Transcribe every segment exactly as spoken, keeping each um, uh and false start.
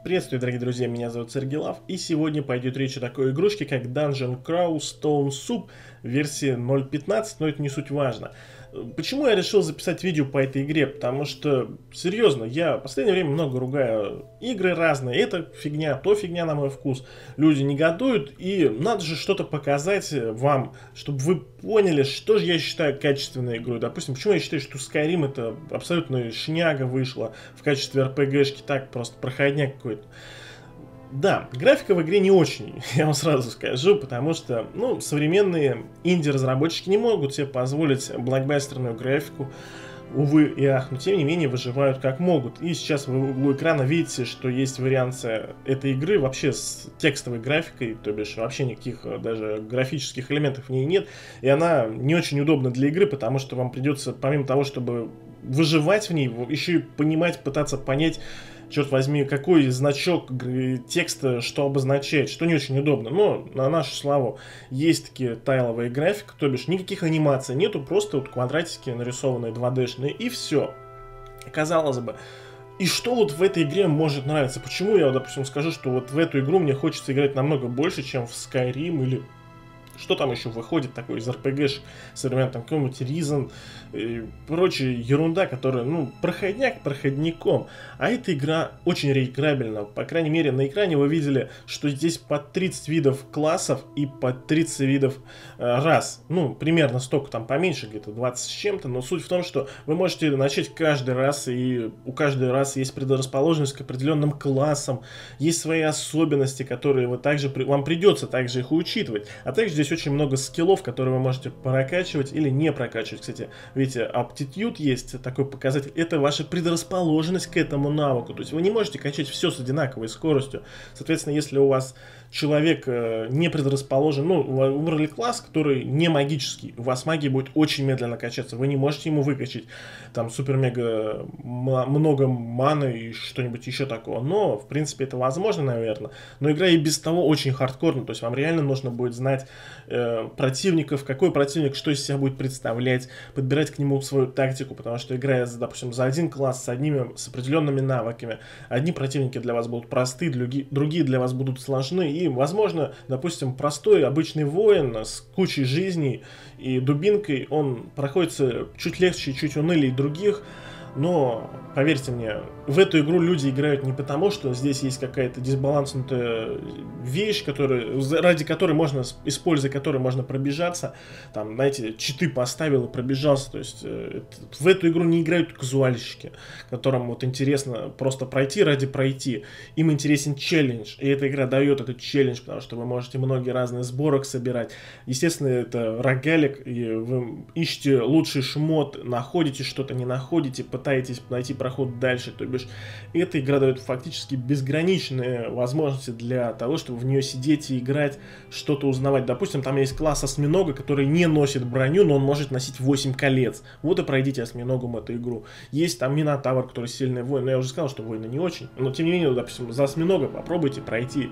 Приветствую, дорогие друзья, меня зовут Сергей Лав, и сегодня пойдет речь о такой игрушке, как Dungeon Crawl Stone Soup версии ноль пятнадцать, но это не суть важно. Почему я решил записать видео по этой игре? Потому что, серьезно, я в последнее время много ругаю игры разные, это фигня, то фигня на мой вкус. Люди негодуют, и надо же что-то показать вам, чтобы вы поняли, что же я считаю качественной игрой. Допустим, почему я считаю, что Skyrim это абсолютно шняга вышла в качестве эр пи джи-шки, так просто проходняк какой-то. Да, графика в игре не очень, я вам сразу скажу, потому что, ну, современные инди-разработчики не могут себе позволить блокбастерную графику, увы и ах, но тем не менее выживают как могут. И сейчас вы в углу экрана видите, что есть вариация этой игры вообще с текстовой графикой, то бишь вообще никаких даже графических элементов в ней нет, и она не очень удобна для игры, потому что вам придется, помимо того, чтобы выживать в ней, еще и понимать, пытаться понять, черт возьми, какой значок текста что обозначает, что не очень удобно. Но на нашу славу есть такие тайловые графики, то бишь никаких анимаций нету, просто вот квадратики нарисованные два дэ-шные и все. Казалось бы. И что вот в этой игре может нравиться? Почему я, допустим, скажу, что вот в эту игру мне хочется играть намного больше, чем в Skyrim или... Что там еще выходит такой из эр пи джи современный, там какой-нибудь Reason и прочая ерунда, которая, ну, проходняк проходником. А эта игра очень реиграбельна. По крайней мере, на экране вы видели, что здесь по тридцать видов классов и по тридцать видов э, рас. Ну, примерно столько, там поменьше, где-то двадцать с чем-то. Но суть в том, что вы можете начать каждый раз, и у каждой расы есть предрасположенность к определенным классам, есть свои особенности, которые вы также, вам придется также их учитывать. А также здесь очень много скиллов, которые вы можете прокачивать или не прокачивать. Кстати, видите, aptitude есть такой показатель. Это ваша предрасположенность к этому навыку. То есть вы не можете качать все с одинаковой скоростью. Соответственно, если у вас человек э, не предрасположен, ну, вы выбрали класс, который не магический, у вас магия будет очень медленно качаться. Вы не можете ему выкачать там супер-мега много маны и что-нибудь еще такого. Но, в принципе, это возможно, наверное. Но игра и без того очень хардкорна. То есть вам реально нужно будет знать э, противников, какой противник что из себя будет представлять, подбирать к нему свою тактику, потому что играя, допустим, за один класс с одними, с определенными навыками, одни противники для вас будут простые, другие, другие для вас будут сложны, и, возможно, допустим, простой обычный воин с кучей жизней и дубинкой, он проходится чуть легче, чуть унылее других. Но, поверьте мне, в эту игру люди играют не потому, что здесь есть какая-то дисбаланснутая вещь, которая, ради которой можно, используя которой можно пробежаться. Там, знаете, читы поставил и пробежался. То есть, э, в эту игру не играют казуальщики, которым вот интересно просто пройти ради пройти. Им интересен челлендж, и эта игра дает этот челлендж, потому что вы можете многие разные сборок собирать. Естественно, это рогалик, и вы ищете лучший шмот, находите что-то, не находите, пытаетесь найти проход дальше, то бишь эта игра дает фактически безграничные возможности для того, чтобы в нее сидеть и играть, что-то узнавать. Допустим, там есть класс осьминога, который не носит броню, но он может носить восемь колец. Вот и пройдите осьминогом эту игру. Есть там Минотавр, который сильный воин, но я уже сказал, что воины не очень, но тем не менее, допустим, за осьминога попробуйте пройти.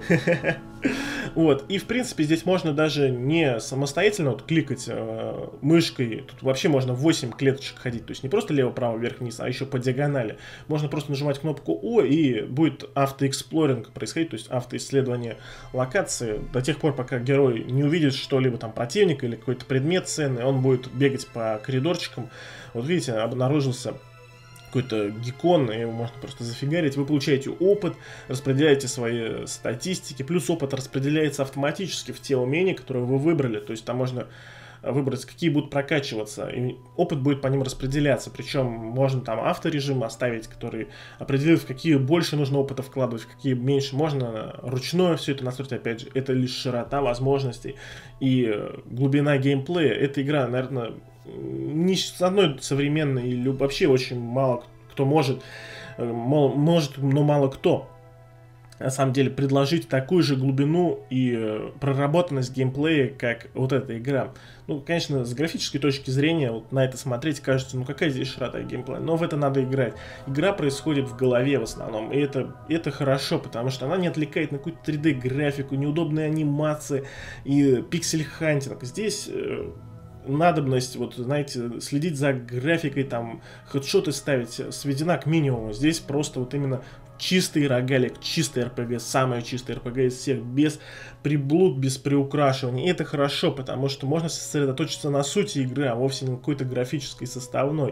Вот, и в принципе здесь можно даже не самостоятельно вот кликать э, мышкой, тут вообще можно в восемь клеточек ходить, то есть не просто лево-право, вверх-вниз, а еще по диагонали. Можно просто нажимать кнопку О, и будет автоэксплоринг происходить, то есть автоисследование локации до тех пор, пока герой не увидит что-либо там противника или какой-то предмет ценный, он будет бегать по коридорчикам. Вот видите, обнаружился какой-то геккон, его можно просто зафигарить, вы получаете опыт, распределяете свои статистики, плюс опыт распределяется автоматически в те умения, которые вы выбрали, то есть там можно выбрать, какие будут прокачиваться, и опыт будет по ним распределяться, причем можно там авторежим оставить, который определит, в какие больше нужно опыта вкладывать, в какие меньше, можно ручное все это настроить, опять же, это лишь широта возможностей и глубина геймплея. Эта игра, наверное, ни с одной современной или вообще очень мало кто может, может, но мало кто на самом деле предложить такую же глубину и проработанность геймплея, как вот эта игра. Ну, конечно, с графической точки зрения вот на это смотреть кажется, ну какая здесь широта геймплея, но в это надо играть. Игра происходит в голове в основном, и это, это хорошо, потому что она не отвлекает на какую-то три дэ графику, неудобные анимации и пиксель-хантинг. Здесь надобность, вот, знаете, следить за графикой, там, хедшоты ставить сведена к минимуму. Здесь просто вот именно чистый рогалик, чистый эр пи ги, самый чистый эр пи ги из всех, без приблуд, без приукрашиваний. И это хорошо, потому что можно сосредоточиться на сути игры, а вовсе не на какой-то графической составной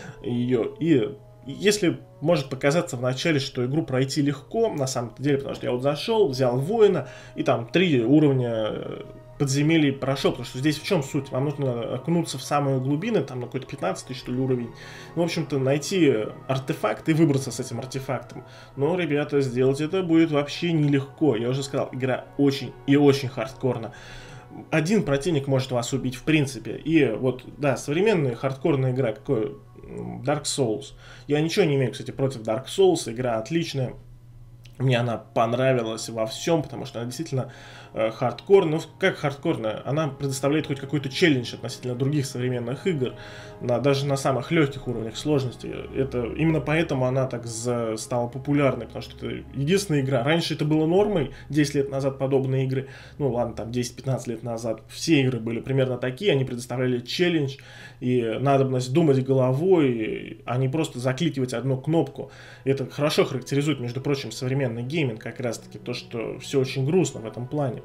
ее. И если может показаться вначале, что игру пройти легко, на самом деле, потому что я вот зашел, взял воина, и там три уровня подземелий прошел, потому что здесь в чем суть? Вам нужно окунуться в самые глубины, там на какой-то пятнадцатый, что ли, уровень. Ну, в общем-то, найти артефакт и выбраться с этим артефактом. Но, ребята, сделать это будет вообще нелегко. Я уже сказал, игра очень и очень хардкорна. Один противник может вас убить в принципе. И вот, да, современная хардкорная игра, какой Dark Souls. Я ничего не имею, кстати, против Dark Souls, игра отличная. Мне она понравилась во всем, потому что она действительно э, хардкорная. Ну, как хардкорная? Она предоставляет хоть какой-то челлендж относительно других современных игр, на, даже на самых легких уровнях сложности. Это, именно поэтому она так за, стала популярной, потому что это единственная игра. Раньше это было нормой, десять лет назад подобные игры, ну ладно, там десять-пятнадцать лет назад, все игры были примерно такие, они предоставляли челлендж и надобность думать головой, а не просто закликивать одну кнопку. Это хорошо характеризует, между прочим, современный гейминг, как раз таки то, что все очень грустно в этом плане.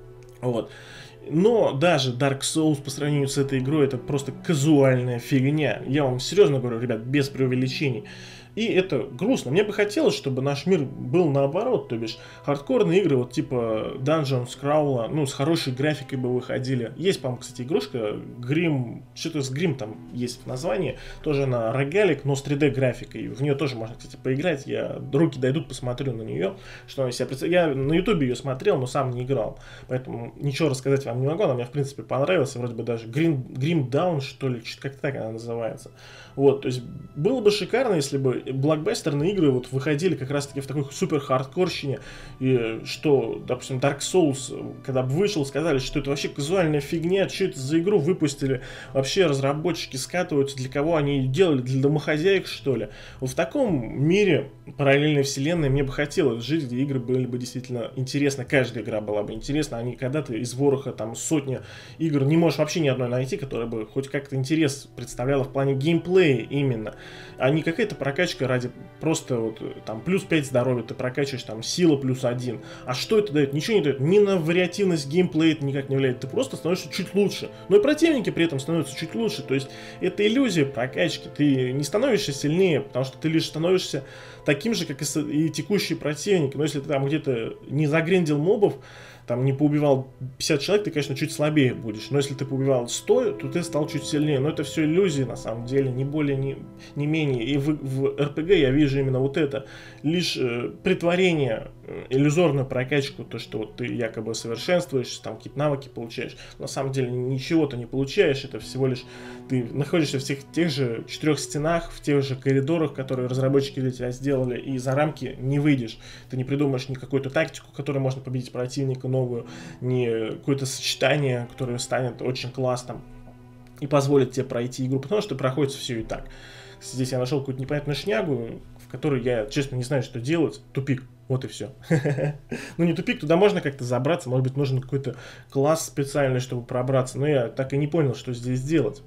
Вот. Но даже Dark Souls по сравнению с этой игрой это просто казуальная фигня. Я вам серьезно говорю, ребят, без преувеличений. И это грустно. Мне бы хотелось, чтобы наш мир был наоборот, то бишь хардкорные игры, вот типа Dungeons Crawl, ну, с хорошей графикой бы выходили. Есть, по-моему, кстати, игрушка Grim, что-то с Grim там есть в названии, тоже на рогалик, но с три дэ графикой. В нее тоже можно, кстати, поиграть. Я руки дойдут, посмотрю на нее, что она себя представляет. Я на ютубе ее смотрел, но сам не играл, поэтому ничего рассказать вам не могу. Она мне, в принципе, понравилась, вроде бы даже Grim, Grim Dawn, что ли, как-то так она называется. Вот, то есть было бы шикарно, если бы блокбастерные игры вот выходили как раз-таки в такой супер хардкорщине, и что, допустим, Dark Souls, когда бы вышел, сказали, что это вообще казуальная фигня, что это за игру выпустили, вообще разработчики скатываются, для кого они ее делали, для домохозяек, что ли. Вот в таком мире параллельной вселенной мне бы хотелось жить, где игры были бы действительно интересны, каждая игра была бы интересна, а не когда ты из вороха там сотни игр не можешь вообще ни одной найти, которая бы хоть как-то интерес представляла в плане геймплея именно, а не какая-то прокачка ради просто вот там плюс пять здоровья ты прокачиваешь, там сила плюс один. А что это дает? Ничего не дает. Ни на вариативность геймплея это никак не влияет. Ты просто становишься чуть лучше. Но и противники при этом становятся чуть лучше. То есть это иллюзия прокачки. Ты не становишься сильнее, потому что ты лишь становишься таким же, как и, и текущие противники. Но если ты там где-то не загрендил мобов, там не поубивал пятьдесят человек, ты, конечно, чуть слабее будешь. Но если ты поубивал сто, то ты стал чуть сильнее. Но это все иллюзии, на самом деле, не более, не, не менее. И в, в эр пи джи я вижу именно вот это. Лишь э, притворение, э, иллюзорную прокачку, то, что вот ты якобы совершенствуешься, там какие-то навыки получаешь. На самом деле ничего ты не получаешь. Это всего лишь ты находишься в всех тех же четырех стенах, в тех же коридорах, которые разработчики для тебя сделали, и за рамки не выйдешь. Ты не придумаешь ни какую-то тактику, которой можно победить противника, новую, не какое-то сочетание, которое станет очень классным и позволит тебе пройти игру, потому что проходит все и так. Здесь я нашел какую-то непонятную шнягу, в которой я, честно, не знаю, что делать. Тупик. Вот и все. Ну, не тупик, туда можно как-то забраться, может быть, нужен какой-то класс специальный, чтобы пробраться, но я так и не понял, что здесь делать.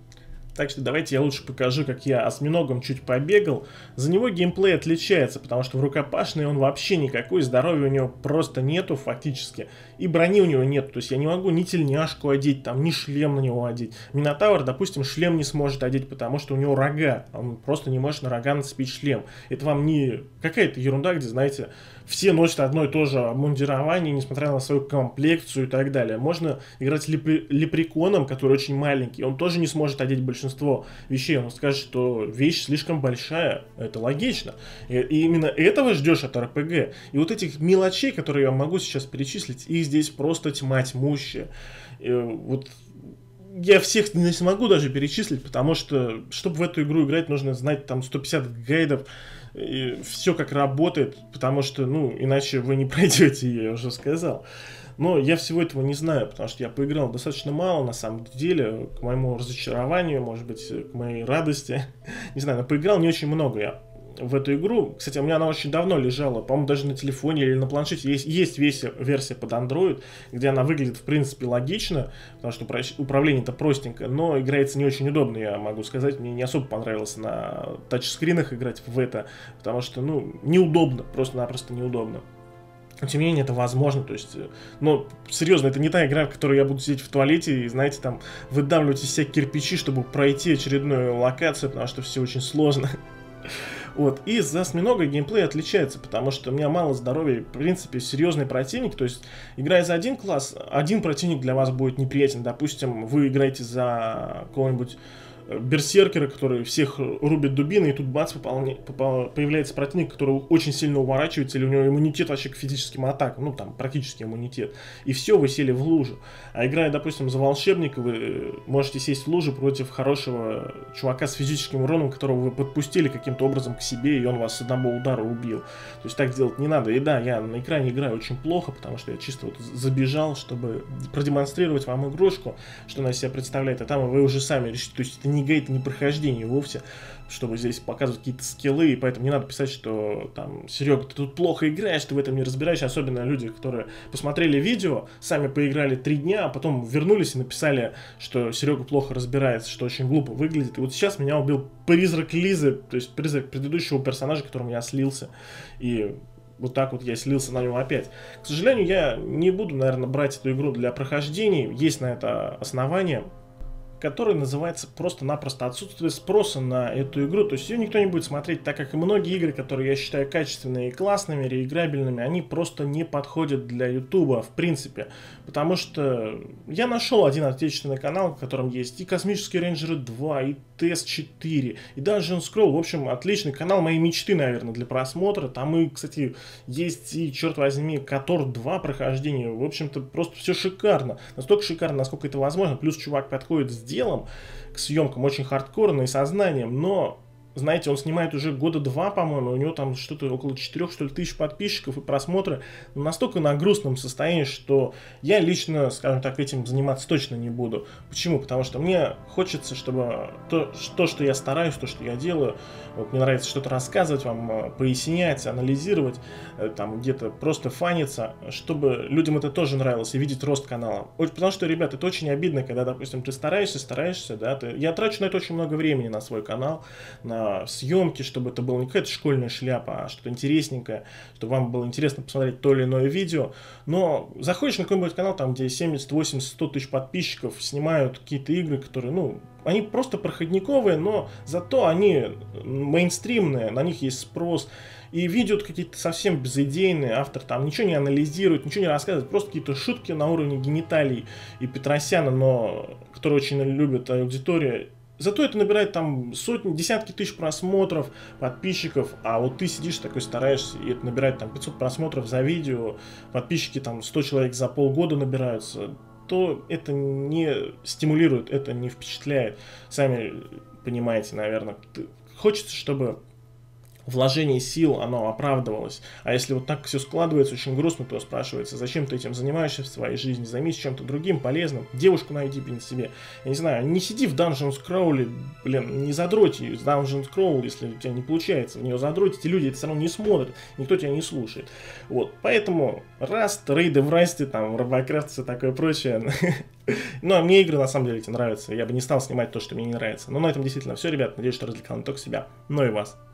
Так что давайте я лучше покажу, как я осьминогом чуть побегал. За него геймплей отличается, потому что в рукопашной он вообще никакой, здоровья у него просто нету фактически. И брони у него нет, то есть я не могу ни тельняшку одеть, там, ни шлем на него одеть. Минотавр, допустим, шлем не сможет одеть, потому что у него рога. Он просто не может на рога нацепить шлем. Это вам не какая-то ерунда, где, знаете, все носят одно и то же обмундирование, несмотря на свою комплекцию и так далее. Можно играть лепре лепреконом, который очень маленький, он тоже не сможет одеть большинство вещей. Он скажет, что вещь слишком большая, это логично. И, и именно этого ждешь от эр пи джи. И вот этих мелочей, которые я могу сейчас перечислить, их здесь просто тьма тьмущая. И вот я всех не смогу даже перечислить, потому что, чтобы в эту игру играть, нужно знать там сто пятьдесят гайдов, и все как работает, потому что, ну, иначе вы не пройдете ее, я уже сказал. Но я всего этого не знаю, потому что я поиграл достаточно мало, на самом деле, к моему разочарованию, может быть, к моей радости. Не знаю, но поиграл не очень много я. в эту игру. Кстати, у меня она очень давно лежала, по-моему, даже на телефоне или на планшете. Есть, есть версия, версия под Android, где она выглядит, в принципе, логично, потому что управление-то простенькое, но играется не очень удобно, я могу сказать. Мне не особо понравилось на тачскринах играть в это, потому что, ну, неудобно, просто-напросто неудобно. Но, тем не менее, это возможно, то есть, но, серьезно, это не та игра, в которой я буду сидеть в туалете и, знаете, там, выдавливать из себя кирпичи, чтобы пройти очередную локацию, потому что все очень сложно. Вот, и за осьминога геймплей отличается, потому что у меня мало здоровья, в принципе, серьезный противник, то есть, играя за один класс, один противник для вас будет неприятен, допустим, вы играете за какого-нибудь берсеркера, который всех рубит дубиной, и тут бац, пополня... попал... появляется противник, который очень сильно уворачивается, или у него иммунитет вообще к физическим атакам, ну там практически иммунитет, и все, вы сели в лужу. А играя, допустим, за волшебника, вы можете сесть в лужу против хорошего чувака с физическим уроном, которого вы подпустили каким-то образом к себе, и он вас с одного удара убил. То есть так делать не надо. И да, я на экране играю очень плохо, потому что я чисто вот забежал, чтобы продемонстрировать вам игрушку, что она из себя представляет, а там вы уже сами решите. То есть это не гайд, не прохождение вовсе, чтобы здесь показывать какие-то скиллы, и поэтому не надо писать, что там, Серега, ты тут плохо играешь, ты в этом не разбираешься, особенно люди, которые посмотрели видео, сами поиграли три дня, а потом вернулись и написали, что Серега плохо разбирается, что очень глупо выглядит. И вот сейчас меня убил призрак Лизы, то есть призрак предыдущего персонажа, которым я слился, и вот так вот я слился на него опять. К сожалению, я не буду, наверное, брать эту игру для прохождения, есть на это основания, который называется просто-напросто отсутствие спроса на эту игру. То есть ее никто не будет смотреть, так как и многие игры, которые я считаю качественными и классными, реиграбельными, они просто не подходят для Ютуба в принципе. Потому что я нашел один отечественный канал, в котором есть и Космические рейнджеры два, и Т С четыре, и Dungeon Scroll. В общем, отличный канал моей мечты, наверное, для просмотра. Там и, кстати, есть и, черт возьми, Котор два прохождение. В общем-то, просто все шикарно. Настолько шикарно, насколько это возможно. Плюс чувак подходит с делом, к съемкам очень хардкорно и сознанием, но, знаете, он снимает уже года два, по-моему, у него там что-то около четырех, что ли, тысяч подписчиков и просмотры, но настолько на грустном состоянии, что я лично, скажем так, этим заниматься точно не буду. Почему? Потому что мне хочется, чтобы то, то что я стараюсь, то, что я делаю, вот мне нравится что-то рассказывать вам, пояснять, анализировать, там где-то просто фаниться, чтобы людям это тоже нравилось и видеть рост канала. Потому что, ребят, это очень обидно, когда, допустим, ты стараешься, стараешься, да, ты... я трачу на это очень много времени, на свой канал, на съемки, чтобы это была не какая-то школьная шляпа, а что-то интересненькое, чтобы вам было интересно посмотреть то или иное видео. Но заходишь на какой-нибудь канал, там, где семьдесят, восемьдесят, сто тысяч подписчиков, снимают какие-то игры, которые, ну, они просто проходниковые, но зато они мейнстримные, на них есть спрос. И видео какие-то совсем безыдейные, автор там ничего не анализирует, ничего не рассказывает, просто какие-то шутки на уровне гениталий и Петросяна, но которые очень любит аудитория. Зато это набирает там сотни, десятки тысяч просмотров, подписчиков, а вот ты сидишь такой стараешься, и это набирает там пятьсот просмотров за видео, подписчики там сто человек за полгода набираются, то это не стимулирует, это не впечатляет. Сами понимаете, наверное, хочется, чтобы вложение сил, оно оправдывалось. А если вот так все складывается, очень грустно, то спрашивается, зачем ты этим занимаешься в своей жизни, займись чем-то другим, полезным, девушку найди, блин, себе. Я не знаю, не сиди в Dungeon Scroll, блин, не задроть ее, Dungeon Scroll, если у тебя не получается в нее задроть, эти люди это все равно не смотрят, никто тебя не слушает. Вот, поэтому Rust, рейды в Rust, там, Robocraft, все такое прочее. Ну, а мне игры на самом деле эти нравятся, я бы не стал снимать то, что мне не нравится. Но на этом действительно все, ребят, надеюсь, что развлекал не только себя, но и вас.